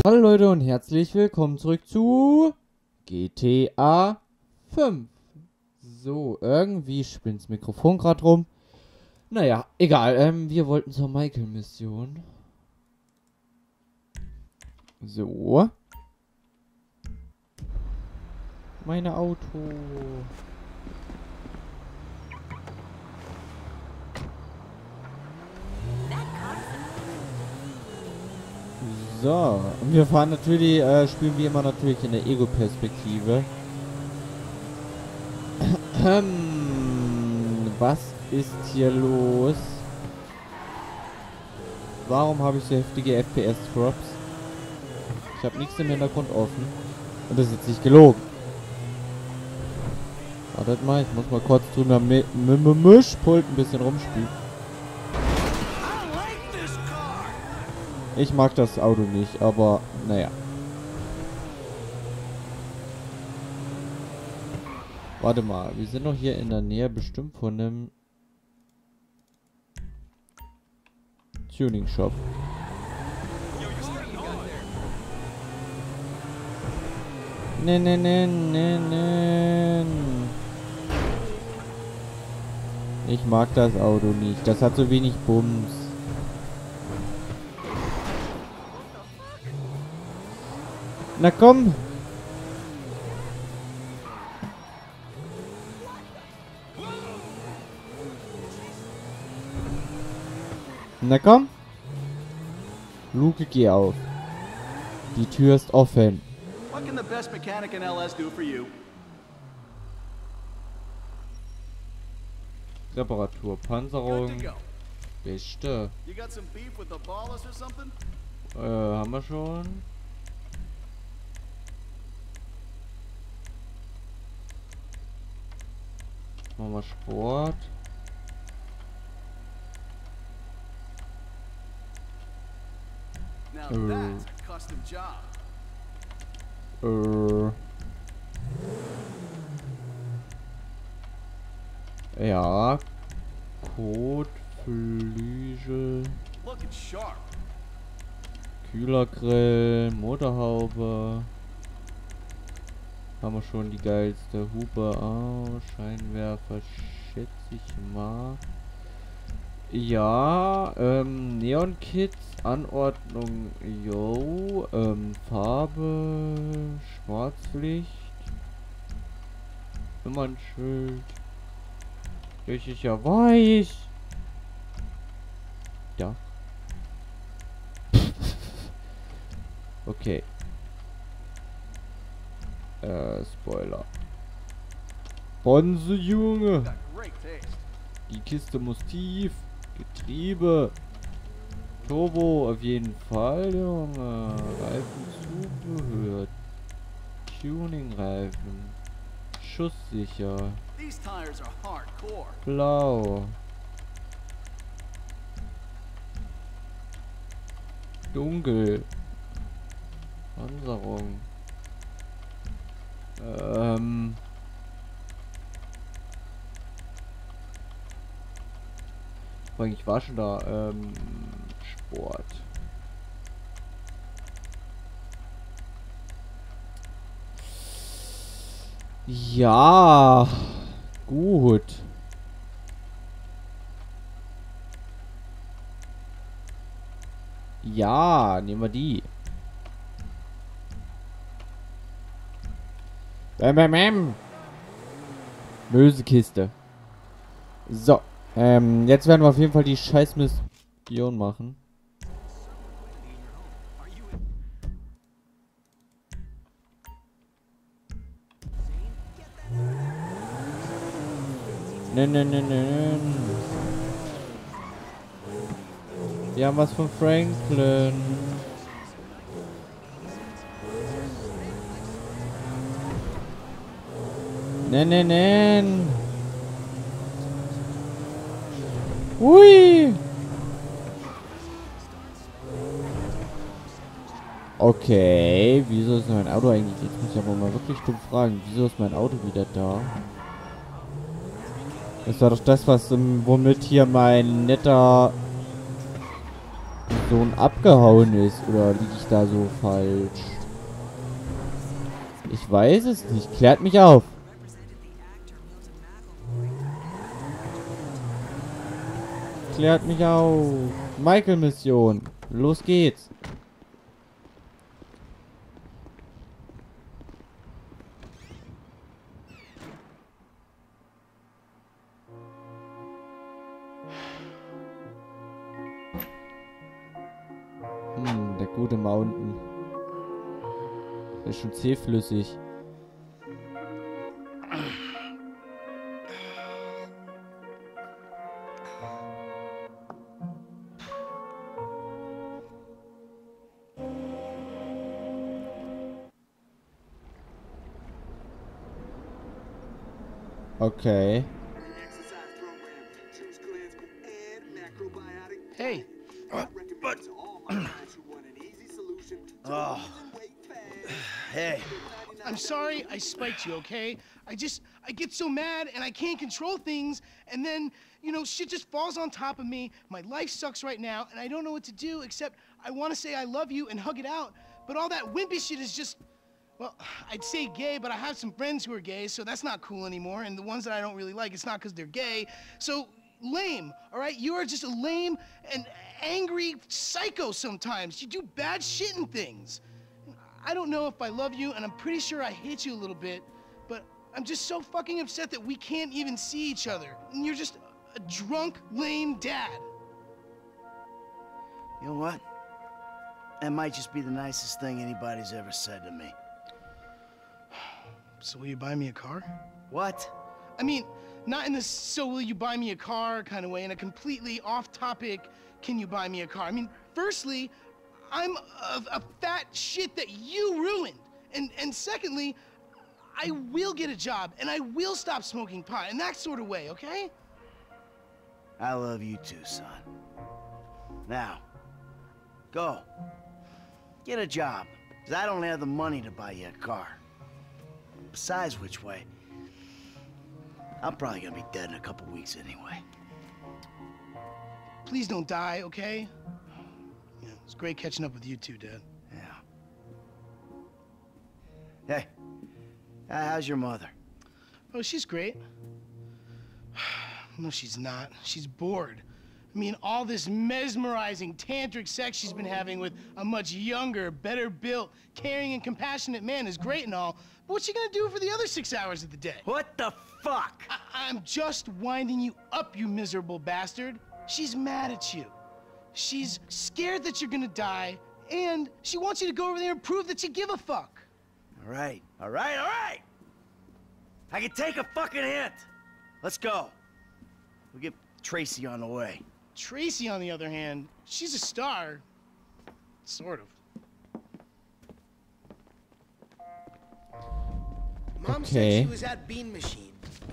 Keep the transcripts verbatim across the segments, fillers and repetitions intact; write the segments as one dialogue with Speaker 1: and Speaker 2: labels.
Speaker 1: Hallo Leute und herzlich willkommen zurück zu G T A fünf. So, irgendwie spinnt das Mikrofon gerade rum. Naja, egal. Ähm, wir wollten zur Michael-Mission. So. Meine Auto. So, und wir fahren natürlich, äh, spielen wie immer natürlich in der Ego-Perspektive. Was ist hier los? Warum habe ich so heftige F P S-Drops? Ich habe nichts im Hintergrund offen. Und das ist jetzt nicht gelogen. Wartet mal, ich muss mal kurz drüben am Mischpult ein bisschen rumspielen. Ich mag das Auto nicht, aber naja. Warte mal, wir sind doch hier in der Nähe bestimmt von einem Tuning Shop. Ne, ne, ne, ne, ne. Ich mag das Auto nicht. Das hat so wenig Bums. Na komm! Na komm! Luke, geh auf. Die Tür ist offen.
Speaker 2: What can the best mechanic in L S do for you?
Speaker 1: Reparatur, Panzerung. Beste.
Speaker 2: You got some beef with the ballers or something?
Speaker 1: Äh, haben wir schon. Machen wir Sport.
Speaker 2: Now
Speaker 1: Uh.
Speaker 2: that's a custom job.
Speaker 1: Äh. Ja. Kotflügel.
Speaker 2: Looking sharp.
Speaker 1: Kühlergrill. Motorhaube. Haben wir schon die geilste Hupe. Oh, Scheinwerfer, schätze ich mal. Ja, ähm, Neon-Kits, Anordnung, yo, ähm, Farbe, Schwarzlicht, Nummernschild, richtig, ja, weiß. Ja. Okay. Äh, Spoiler. Bonze, Junge.
Speaker 2: Got great taste.
Speaker 1: Die Kiste muss tief. Getriebe. Turbo auf jeden Fall, Junge. Reifenzubehör. Tuning-Reifen. Schusssicher.
Speaker 2: These tires are hardcore.
Speaker 1: Blau. Dunkel. Panzerung. Ähm. Ich war schon da. Ähm. Sport. Ja. Gut. Ja, nehmen wir die. Bäm, bäm, bäm. Mösekiste. So. Ähm, jetzt werden wir auf jeden Fall die scheiß Mission machen. Ne, ne, ne, ne, ne. Wir haben was von Franklin. Ne, ne, ne. Hui. Okay, wieso ist mein Auto eigentlich? Jetzt muss ich aber mal wirklich dumm fragen. Wieso ist mein Auto wieder da? Das war doch das, was womit hier mein netter Sohn abgehauen ist. Oder liege ich da so falsch? Ich weiß es nicht. Klärt mich auf. Klärt mich auf. Michael-Mission. Los geht's. Hm, der gute Mountain. Der ist schon zähflüssig. Okay.
Speaker 3: Hey.
Speaker 4: But. Oh. Hey.
Speaker 3: I'm sorry I spiked you, okay? I just, I get so mad and I can't control things, and then, you know, shit just falls on top of me. My life sucks right now, and I don't know what to do except I want to say I love you and hug it out, but all that wimpy shit is just, well, I'd say gay, but I have some friends who are gay, so that's not cool anymore, and the ones that I don't really like, it's not because they're gay, so lame, all right? You are just a lame and angry psycho sometimes. You do bad shit and things. I don't know if I love you, and I'm pretty sure I hate you a little bit, but I'm just so fucking upset that we can't even see each other. And you're just a drunk, lame dad.
Speaker 4: You know what? That might just be the nicest thing anybody's ever said to me.
Speaker 3: So will you buy me a car?
Speaker 4: What?
Speaker 3: I mean, not in the so will you buy me a car kind of way, in a completely off-topic, can you buy me a car? I mean, firstly, I'm a, a fat shit that you ruined. And, and secondly, I will get a job, and I will stop smoking pot, in that sort of way, okay?
Speaker 4: I love you too, son. Now, go. Get a job, because I don't have the money to buy you a car. Besides which way, I'm probably gonna be dead in a couple weeks anyway.
Speaker 3: Please don't die, okay? Yeah, it's great catching up with you too, Dad.
Speaker 4: Yeah. Hey, uh, how's your mother?
Speaker 3: Oh, she's great. No, she's not. She's bored. I mean, all this mesmerizing tantric sex she's been having with a much younger, better built, caring and compassionate man is great and all, but what's she gonna do for the other six hours of the day?
Speaker 4: What the fuck?
Speaker 3: I I'm just winding you up, you miserable bastard. She's mad at you. She's scared that you're gonna die, and she wants you to go over there and prove that you give a fuck.
Speaker 4: All right, all right, all right. I can take a fucking hint. Let's go. We'll get Tracy on the way.
Speaker 3: Tracy, on the other hand, she's a star. Sort of.
Speaker 5: Mom
Speaker 1: Okay.
Speaker 5: said she was at Bean Machine.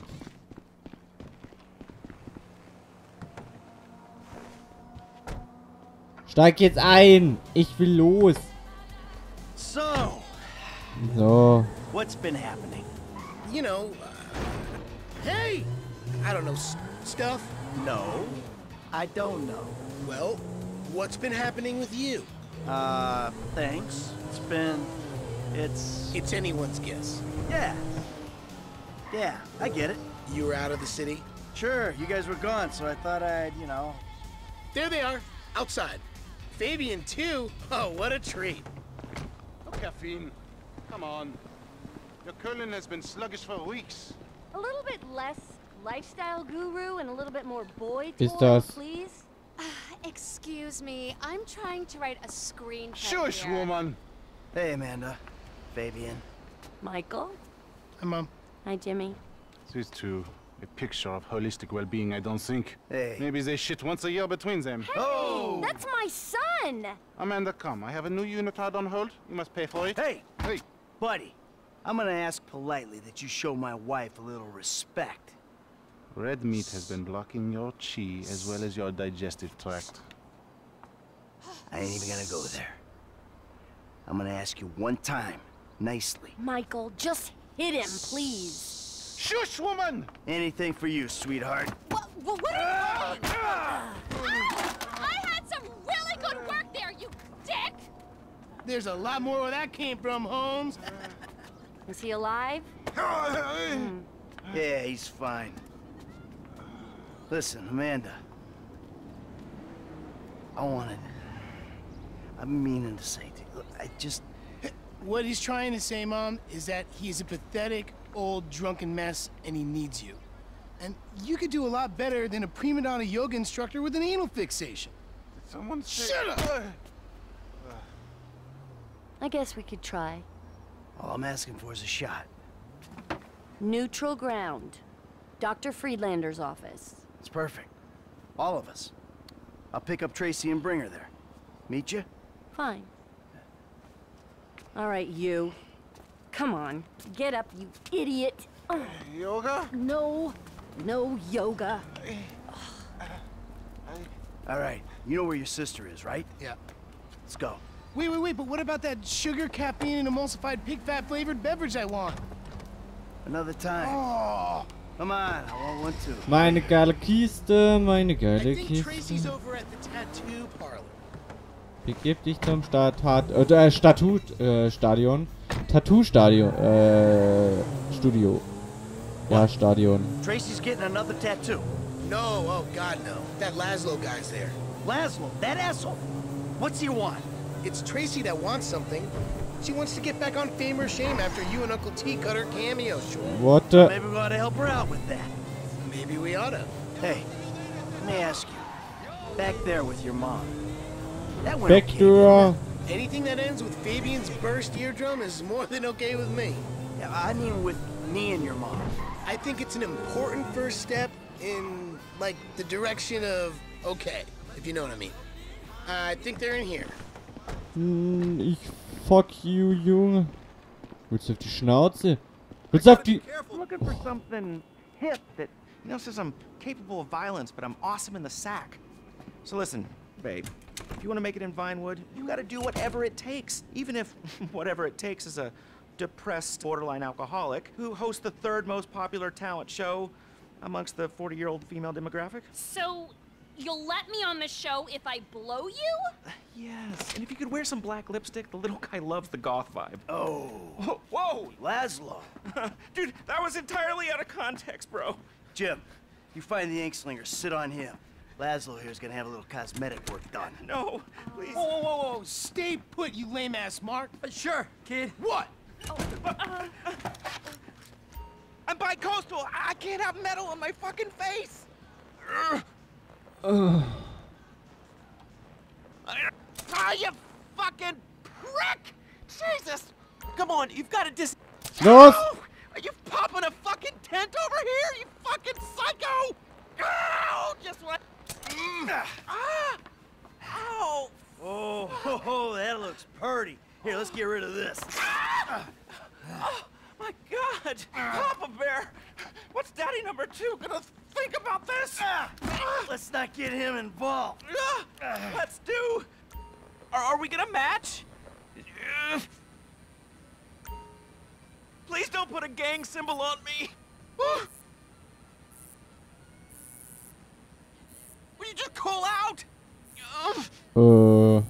Speaker 1: Steig jetzt ein! Ich will los!
Speaker 4: So,
Speaker 1: So.
Speaker 4: what's been happening?
Speaker 5: You know, uh, hey, I don't know, s stuff.
Speaker 4: No, I don't know.
Speaker 5: Well, what's been happening with you?
Speaker 4: Uh, thanks. It's been, it's,
Speaker 5: It's anyone's guess.
Speaker 4: yeah. Yeah, I get it.
Speaker 5: You were out of the city.
Speaker 4: Sure, you guys were gone, so I thought I'd, you know.
Speaker 5: There they are, outside. Fabian too. Oh, what a treat.
Speaker 6: Oh, Caffeine. Come on. Your Cullen has been sluggish for weeks.
Speaker 7: A little bit less lifestyle guru and a little bit more boy
Speaker 1: Ist
Speaker 7: toy,
Speaker 1: das-
Speaker 7: please.
Speaker 8: Excuse me, I'm trying to write a screenplay
Speaker 6: Shush,
Speaker 8: here.
Speaker 6: woman.
Speaker 4: Hey, Amanda. Fabian.
Speaker 7: Michael?
Speaker 3: Hi, Mom.
Speaker 7: Hi, Jimmy.
Speaker 6: These two, a picture of holistic well-being, I don't think.
Speaker 4: Hey.
Speaker 6: Maybe they shit once a year between them.
Speaker 4: Oh!
Speaker 7: That's my son!
Speaker 6: Amanda, come. I have a new unitard on hold. You must pay for it.
Speaker 4: Hey,
Speaker 6: Hey.
Speaker 4: buddy. I'm gonna ask politely that you show my wife a little respect.
Speaker 6: Red meat has been blocking your chi as well as your digestive tract.
Speaker 4: I ain't even gonna go there. I'm gonna ask you one time, nicely.
Speaker 7: Michael, just hit him, please.
Speaker 6: Shush, woman!
Speaker 4: Anything for you, sweetheart.
Speaker 8: What, what, what are you doing? I had some really good work
Speaker 3: There's a lot more where that came from, Holmes.
Speaker 7: Is he alive?
Speaker 4: Yeah, he's fine. Listen, Amanda. I wanted... I've been meaning to say to you, look, I just...
Speaker 3: What he's trying to say, Mom, is that he's a pathetic, old, drunken mess, and he needs you. And you could do a lot better than a prima donna yoga instructor with an anal fixation.
Speaker 6: Did someone say...
Speaker 3: Shut up!
Speaker 7: I guess we could try.
Speaker 4: All I'm asking for is a shot.
Speaker 7: Neutral ground. Doctor Friedlander's office.
Speaker 4: It's perfect. All of us. I'll pick up Tracy and bring her there. Meet you?
Speaker 7: Fine. All right, you. Come on. Get up, you idiot. Oh,
Speaker 6: Yoga?
Speaker 7: no. No yoga.
Speaker 4: All right. You know where your sister is, right?
Speaker 3: Yeah.
Speaker 4: Let's go.
Speaker 3: Wait, wait, wait, but what about that sugar, caffeine, and emulsified pig fat flavored beverage I want?
Speaker 4: Another time.
Speaker 3: Oh,
Speaker 4: Come on, I want one too.
Speaker 1: Meine geile Kiste, meine
Speaker 5: I
Speaker 1: geile
Speaker 5: think Tracy's
Speaker 1: Kiste.
Speaker 5: over at the tattoo parlor.
Speaker 1: Begib dich zum Statat, äh, Statut, äh, Stadion. Tattoo-Stadion, äh, Studio. Ja, Stadion.
Speaker 4: Tracy's getting another tattoo.
Speaker 5: No, oh God, no. That Laszlo guy's there.
Speaker 4: Laszlo, that asshole. What's he want?
Speaker 5: It's Tracy that wants something. She wants to get back on Fame or Shame after you and Uncle T cut her cameo short.
Speaker 1: What the?
Speaker 4: Maybe we ought to help her out with that.
Speaker 5: Maybe we oughta.
Speaker 4: Hey, let me ask you. Back there with your mom. That went
Speaker 1: Back
Speaker 4: okay,
Speaker 1: door.
Speaker 4: didn't
Speaker 5: Anything that ends with Fabian's burst eardrum is more than okay with me.
Speaker 4: it? Yeah, I mean with me and your mom.
Speaker 5: I think it's an important first step in, like, the direction of okay, if you know what I mean. I think they're in here.
Speaker 1: Hm, ich fuck you, Junge. Willst du auf die Schnauze? Willst du auf die...
Speaker 9: I'm looking for something hip that, you know, says I'm capable of violence, but I'm awesome in the sack. So listen, babe, if you want to make it in Vinewood, you got to do whatever it takes, even if whatever it takes is a depressed borderline alcoholic who hosts the third most popular talent show amongst the forty-year-old female demographic.
Speaker 10: So, you'll let me on the show if I blow you?
Speaker 9: Yes, and if you could wear some black lipstick, the little guy loves the goth vibe.
Speaker 4: Oh,
Speaker 9: Whoa, whoa!
Speaker 4: Laszlo.
Speaker 9: Dude, that was entirely out of context, bro.
Speaker 4: Jim, you find the ink slinger, sit on him. Laszlo here's gonna have a little cosmetic work done.
Speaker 9: No, please.
Speaker 3: whoa, whoa, whoa, whoa. Stay put, you lame ass Mark.
Speaker 9: Sure, kid.
Speaker 3: What?
Speaker 9: I'm bi-coastal. I can't have metal on my fucking face.
Speaker 1: Ugh.
Speaker 9: Ah, you fucking prick! Jesus! Come on, you've got to dis.
Speaker 1: Los!
Speaker 9: Oh, are you popping a fucking tent over here? You fucking psycho! Oh, just what? Mm. Ah! Ow!
Speaker 4: Oh, ho, ho, that looks purty. Here, let's get rid of this.
Speaker 9: Ah! Oh, my God! Papa Bear! What's Daddy number two gonna think about this?
Speaker 4: Ah, let's not get him involved.
Speaker 9: Ah, let's do. Are, are we gonna match? Please don't put a gang symbol on me. Will you just call out?
Speaker 1: Äh.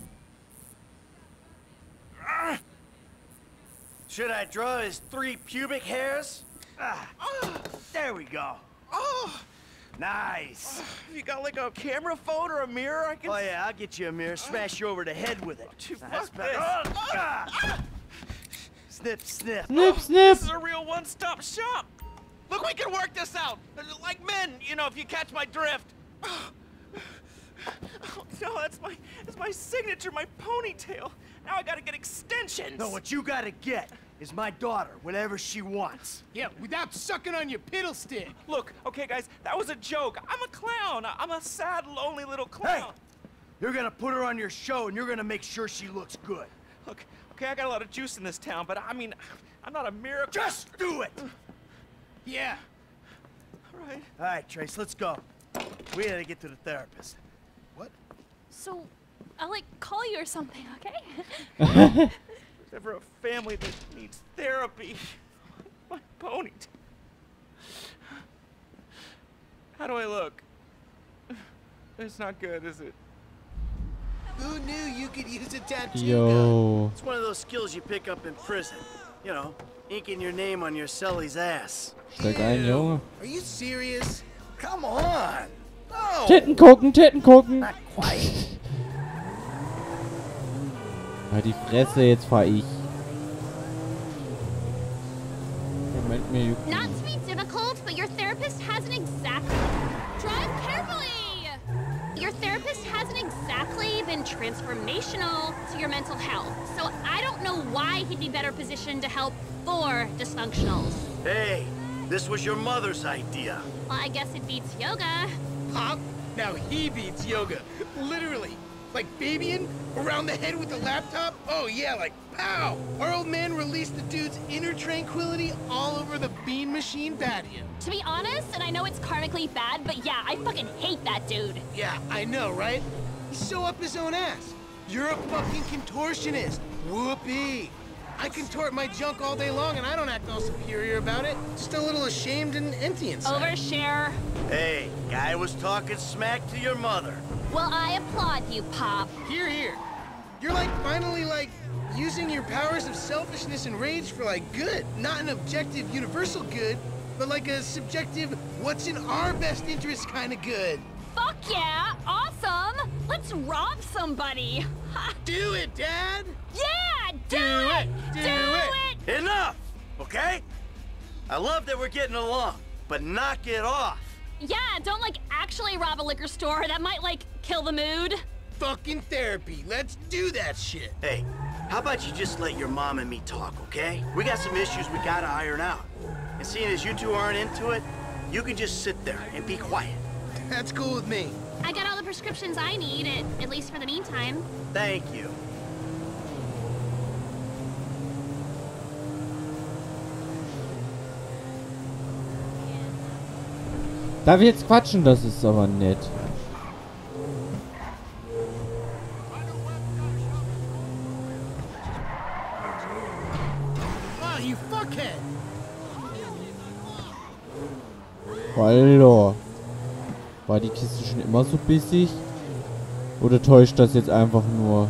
Speaker 4: Should I draw his three pubic hairs? Ah, there we go.
Speaker 9: Oh,
Speaker 4: Nice.
Speaker 9: you got like a camera phone or a mirror I can?
Speaker 4: Oh yeah, I'll get you a mirror, smash you over the head with it.
Speaker 9: Dude,
Speaker 4: That's
Speaker 9: fuck
Speaker 4: better.
Speaker 9: this.
Speaker 4: Oh, ah. Snip, snip.
Speaker 1: Snip, snip!
Speaker 9: This is a real one-stop shop. Look, we can work this out, like men. You know, if you catch my drift. Oh, no, that's my that's my signature, my ponytail. Now I gotta get extensions.
Speaker 4: No, what you gotta get is my daughter, whatever she wants.
Speaker 3: Yeah, without sucking on your piddle stick.
Speaker 9: Look, okay, guys, that was a joke. I'm a clown. I'm a sad, lonely little
Speaker 4: Hey,
Speaker 9: clown.
Speaker 4: you're gonna put her on your show and you're gonna make sure she looks good.
Speaker 9: Look, okay, I got a lot of juice in this town, but I mean, I'm not a miracle.
Speaker 4: Just do it.
Speaker 3: Yeah.
Speaker 9: All right.
Speaker 4: All right, Trace, let's go. We gotta get to the therapist.
Speaker 10: So, I'll like call you or something, okay?
Speaker 9: There's ever a family that needs therapy. My ponytail. How do I look? It's not good, is it?
Speaker 5: Who knew you could use a tattoo
Speaker 1: Yo.
Speaker 4: It's one of those skills you pick up in prison. You know, inking your name on your cellie's ass.
Speaker 1: Steig ein, Junge.
Speaker 5: Are you serious?
Speaker 4: Come on. No.
Speaker 1: Titten gucken, Titten gucken.
Speaker 4: Not quite.
Speaker 1: Halt die Fresse, jetzt fahr ich. Moment, mir juckt.
Speaker 10: Not to be difficult, but your therapist hasn't exactly... Drive carefully! Your therapist hasn't exactly been transformational to your mental health, so I don't know why he'd be better positioned to help for dysfunctionals.
Speaker 4: Hey, this was your mother's idea.
Speaker 10: Well, I guess it beats yoga.
Speaker 5: Pop, now he beats yoga. Literally. Like Fabian, around the head with the laptop? Oh yeah, like pow! Our old man released the dude's inner tranquility all over the Bean Machine patio.
Speaker 10: To be honest, and I know it's karmically bad, but yeah, I fucking hate that dude.
Speaker 5: Yeah, I know, right? He's so up his own ass. You're a fucking contortionist. Whoopee. I contort my junk all day long and I don't act all superior about it. Just a little ashamed and empty inside.
Speaker 10: Overshare.
Speaker 4: Hey, guy was talking smack to your mother.
Speaker 10: Well, I applaud you, Pop.
Speaker 5: Here, here. You're like finally like using your powers of selfishness and rage for like good. Not an objective universal good, but like a subjective what's in our best interest kind of good.
Speaker 10: Fuck yeah! Awesome! Let's rob somebody!
Speaker 5: Do it, Dad!
Speaker 10: Yeah! Do,
Speaker 5: Do
Speaker 10: it!
Speaker 5: it! Do
Speaker 10: Do
Speaker 5: it!
Speaker 10: it!
Speaker 4: Enough, okay? I love that we're getting along, but knock it off.
Speaker 10: Yeah, don't like actually rob a liquor store. That might like kill the mood.
Speaker 5: Fucking therapy. Let's do that shit.
Speaker 4: Hey, how about you just let your mom and me talk, okay? We got some issues we gotta iron out. And seeing as you two aren't into it, you can just sit there and be quiet.
Speaker 5: That's cool with me.
Speaker 10: I got all the prescriptions I need, at, at least for the meantime.
Speaker 4: Thank you.
Speaker 1: Darf ich jetzt quatschen? Das ist aber nett.
Speaker 5: Oh, you fuckhead!
Speaker 1: Hallo. War die Kiste schon immer so bissig? Oder täuscht das jetzt einfach nur?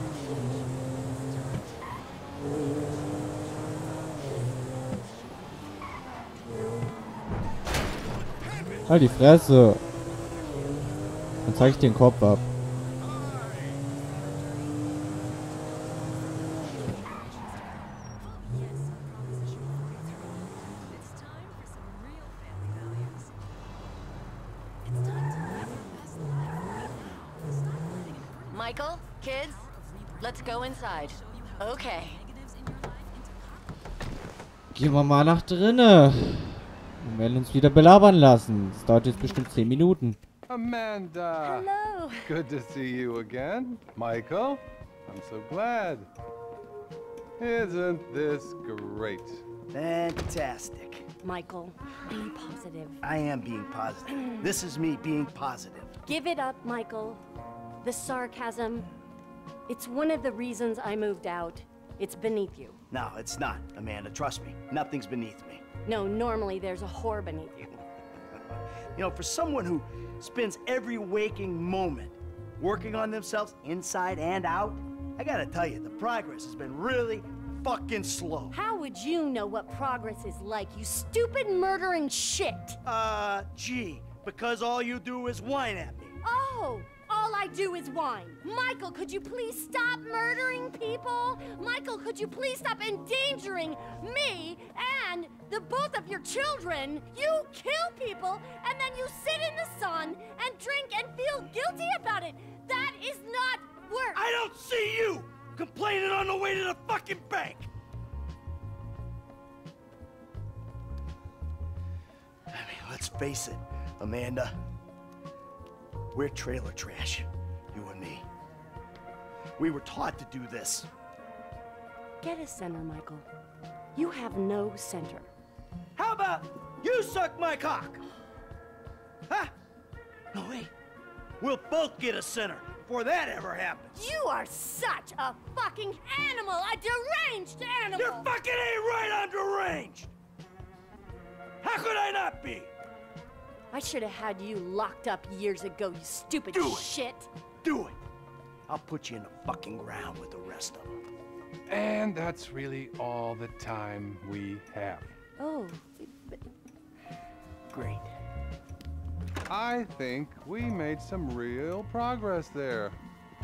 Speaker 1: Halt die Fresse. Dann zeig ich den Kopf ab.
Speaker 7: Michael, kids, let's go inside. Okay.
Speaker 1: Gehen wir mal nach drinne. Wir werden uns wieder belabern lassen. Das dauert jetzt bestimmt zehn Minuten.
Speaker 11: Amanda!
Speaker 7: Hello.
Speaker 11: Good to see you again. Michael, I'm so glad. Isn't this great?
Speaker 4: Fantastic.
Speaker 7: Michael, be positive.
Speaker 4: I am being positive. This is me being positive.
Speaker 7: Give it up, Michael. The sarcasm, it's one of the reasons I moved out. It's beneath you.
Speaker 4: No, it's not, Amanda. Trust me. Nothing's beneath me.
Speaker 7: No, normally there's a whore beneath you.
Speaker 4: You know, for someone who spends every waking moment working on themselves inside and out, I gotta tell you, the progress has been really fucking slow.
Speaker 7: How would you know what progress is like, you stupid murdering shit?
Speaker 4: Uh, gee, because all you do is whine at me.
Speaker 7: Oh, all I do is whine. Michael, could you please stop murdering people? Michael, could you please stop endangering me and the both of your children? You kill people and then you sit in the sun and drink and feel guilty about it. That is not work.
Speaker 4: I don't see you complaining on the way to the fucking bank. I mean, let's face it, Amanda. We're trailer trash, you and me. We were taught to do this.
Speaker 7: Get a center, Michael. You have no center.
Speaker 4: How about you suck my cock? Huh? No, wait. We'll both get a center before that ever happens.
Speaker 7: You are such a fucking animal, a deranged animal.
Speaker 4: You're fucking ain't right on deranged. How could I not be?
Speaker 7: I should have had you locked up years ago, you stupid
Speaker 4: Do it.
Speaker 7: shit.
Speaker 4: Do it. I'll put you in the fucking ground with the rest of them.
Speaker 11: And that's really all the time we have.
Speaker 7: Oh,
Speaker 4: Great.
Speaker 11: I think we made some real progress there.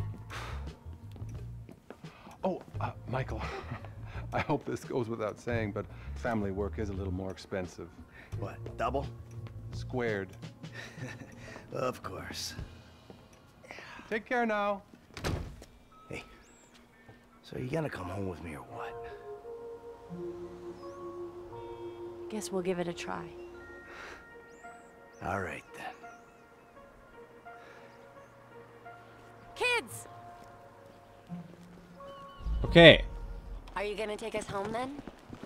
Speaker 11: Oh, uh, Michael, I hope this goes without saying, but family work is a little more expensive.
Speaker 4: What, double?
Speaker 11: Squared.
Speaker 4: Of course.
Speaker 11: Take care now.
Speaker 4: Hey, so you gonna come home with me or what?
Speaker 7: guess we'll give it a try.
Speaker 4: All right, then.
Speaker 7: Kids!
Speaker 1: Okay.
Speaker 7: Are you gonna take us home then?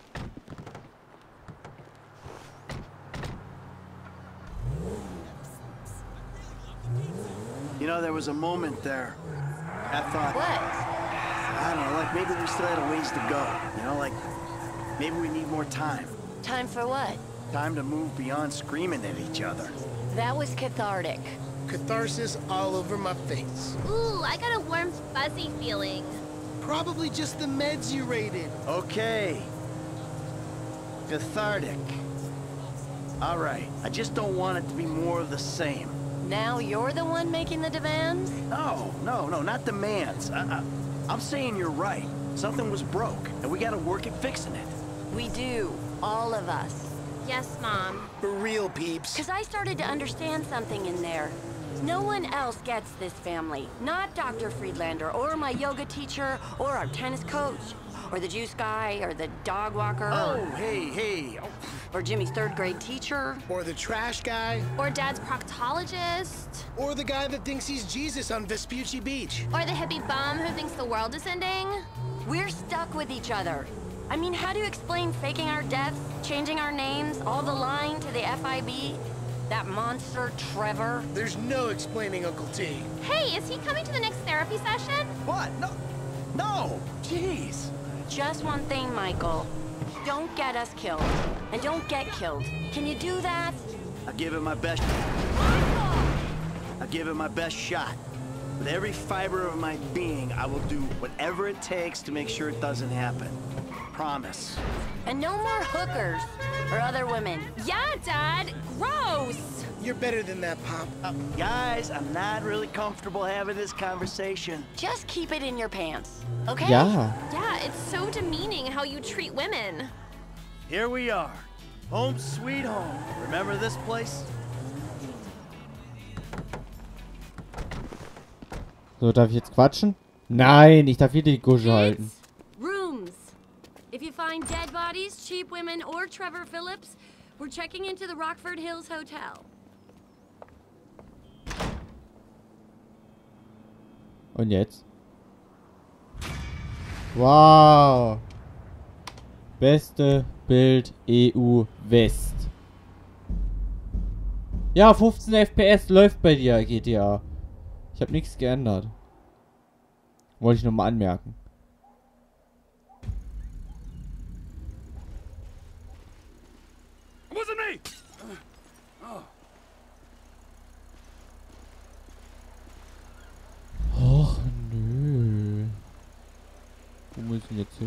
Speaker 4: You know, there was a moment there. I thought...
Speaker 7: What?
Speaker 4: I don't know, like maybe we still had a ways to go. You know, like maybe we need more time.
Speaker 7: Time for what?
Speaker 4: Time to move beyond screaming at each other.
Speaker 7: That was cathartic.
Speaker 5: Catharsis all over my face.
Speaker 10: Ooh, I got a warm, fuzzy feeling.
Speaker 5: Probably just the meds you raided.
Speaker 4: Okay. Cathartic. All right. I just don't want it to be more of the same.
Speaker 7: Now you're the one making the demands?
Speaker 4: No, no, no, not demands. I, I, I'm saying you're right. Something was broke, and we gotta work at fixing it.
Speaker 7: We do. All of us.
Speaker 10: Yes, Mom.
Speaker 5: For real, peeps.
Speaker 7: Because I started to understand something in there. No one else gets this family. Not Doctor Friedlander, or my yoga teacher, or our tennis coach, or the juice guy, or the dog walker.
Speaker 4: Oh,
Speaker 7: or,
Speaker 4: hey, hey. Oh.
Speaker 7: or Jimmy's third grade teacher.
Speaker 5: Or the trash guy.
Speaker 10: Or Dad's proctologist.
Speaker 5: Or the guy that thinks he's Jesus on Vespucci Beach.
Speaker 10: Or the hippie bum who thinks the world is ending.
Speaker 7: We're stuck with each other. I mean, how do you explain faking our deaths, changing our names, all the lying to the F I B? That monster, Trevor?
Speaker 5: There's no explaining Uncle T.
Speaker 10: Hey, is he coming to the next therapy session?
Speaker 4: What? No. No. Jeez.
Speaker 7: Just one thing, Michael. Don't get us killed. And don't get killed. Can you do that?
Speaker 4: I give it my best. I give it my best shot. With every fiber of my being, I will do whatever it takes to make sure it doesn't happen. Promise.
Speaker 7: And no more hookers or other women.
Speaker 10: Yeah, Dad. Gross.
Speaker 5: You're better than that, Pop.
Speaker 4: Uh, guys, I'm not really comfortable having this conversation.
Speaker 7: Just keep it in your pants, okay?
Speaker 1: Ja.
Speaker 10: Yeah, it's so demeaning how you treat women.
Speaker 4: Here we are. Home sweet home. Remember this place?
Speaker 1: So, darf ich jetzt quatschen? Nein, ich darf hier die Gusche halten.
Speaker 7: Rooms. If you find dead bodies, cheap women, or Trevor Phillips, we're checking into the Rockford Hills Hotel.
Speaker 1: Und jetzt? Wow. Beste Bild E U West. Ja, fünfzehn F P S läuft bei dir, G T A. Ich habe nichts geändert. Wollte ich nur mal anmerken.
Speaker 2: It wasn't me! Oh.
Speaker 1: Och, nö. Wo muss ich denn jetzt hin?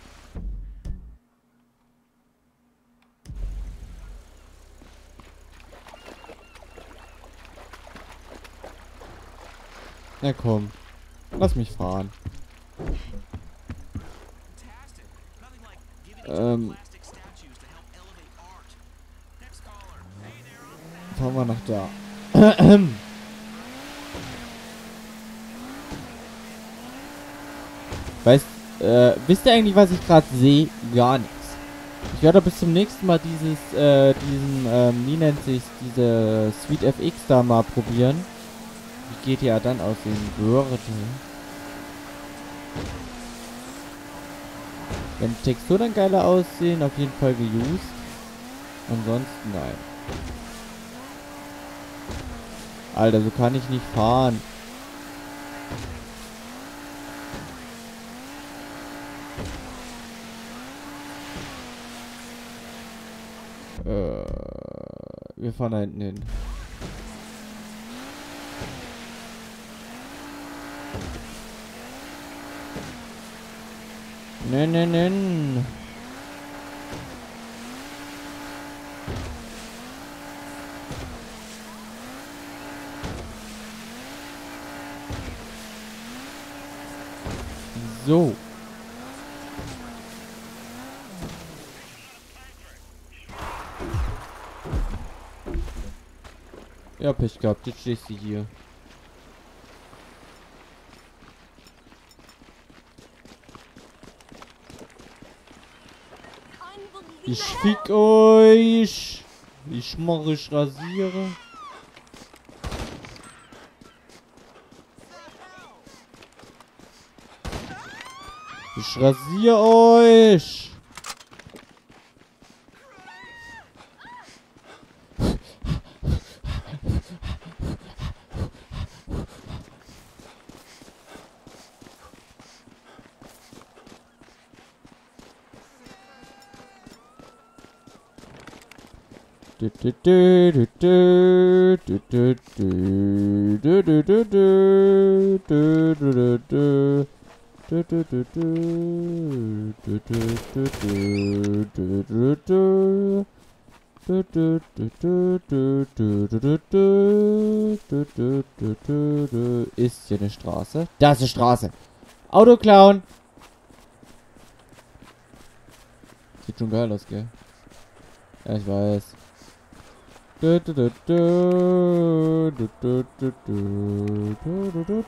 Speaker 1: Na komm. Lass mich fahren. Ähm. Fahren wir nach da. Weißt, äh, wisst ihr eigentlich, was ich gerade sehe? Gar nichts. Ich werde bis zum nächsten Mal dieses, äh, diesen, ähm, wie nennt sich diese Sweet F X da mal probieren. Wie G T A dann aussehen würde. Wenn die Texturen geiler aussehen, auf jeden Fall geused. Ansonsten nein. Alter, so kann ich nicht fahren. Äh, wir fahren da hinten hin. Nein, nein, nein. So. Ja, Pech gehabt. Jetzt stehst du hier. Ich fick euch. Ich mache, ich rasiere. Ich rasiere euch. Du, du, du, du, du, du, du, du, du, du, du, du, du, du, du. Du, du, du, du, du, du, du, du, du, du, du. Du, du, du, du, du, du, du, du, du, du, du, du, du, du. Ist hier eine Straße? Da ist eine Straße. Auto klauen. Sieht schon geil aus, gell? Ja, ich weiß. Du, du, du, du, du, du, du, du, du, du,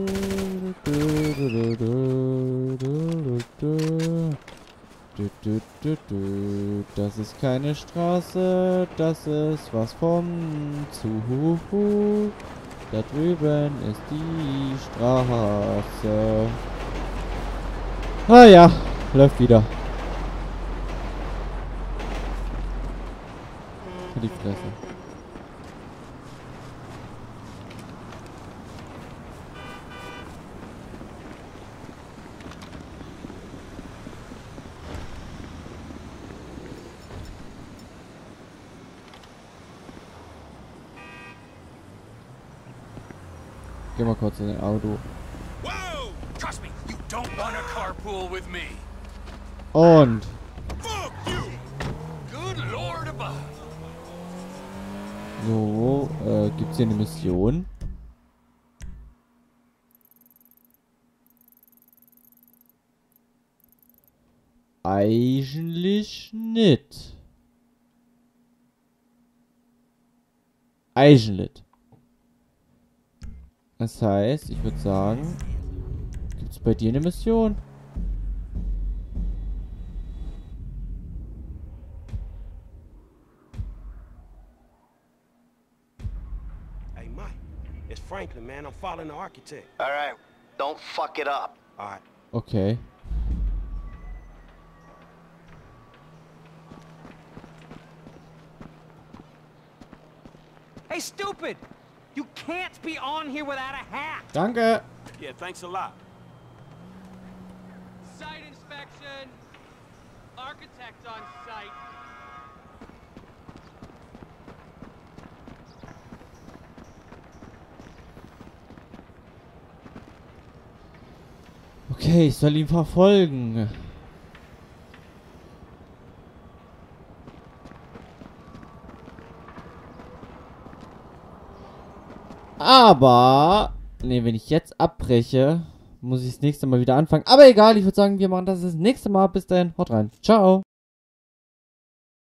Speaker 1: du, du, du. Das ist keine Straße, das ist was vom Zuhu. Da drüben ist die Straße. Ah ja, läuft wieder. Die Fresse. Geh mal kurz in den Auto.
Speaker 2: Whoa! Trust me, you don't want to carpool with me.
Speaker 1: Und
Speaker 2: Fuck you! Good Lord above.
Speaker 1: so, äh, gibt's hier eine Mission? Eigentlich nicht. Eigentlich. Das heißt, ich würde sagen, gibt's bei dir eine Mission?
Speaker 12: Hey, Mike, it's Franklin, man. I'm following the architect.
Speaker 4: All right, don't fuck it up.
Speaker 12: All right.
Speaker 1: Okay.
Speaker 13: Hey, stupid! You can't be on here without a hat!
Speaker 1: Danke!
Speaker 2: Yeah, thanks a lot.
Speaker 13: Site inspection! Architect on site.
Speaker 1: Okay, ich soll ihn verfolgen. Aber, ne, wenn ich jetzt abbreche, muss ich das nächste Mal wieder anfangen. Aber egal, ich würde sagen, wir machen das das nächste Mal. Bis dahin, haut rein. Ciao.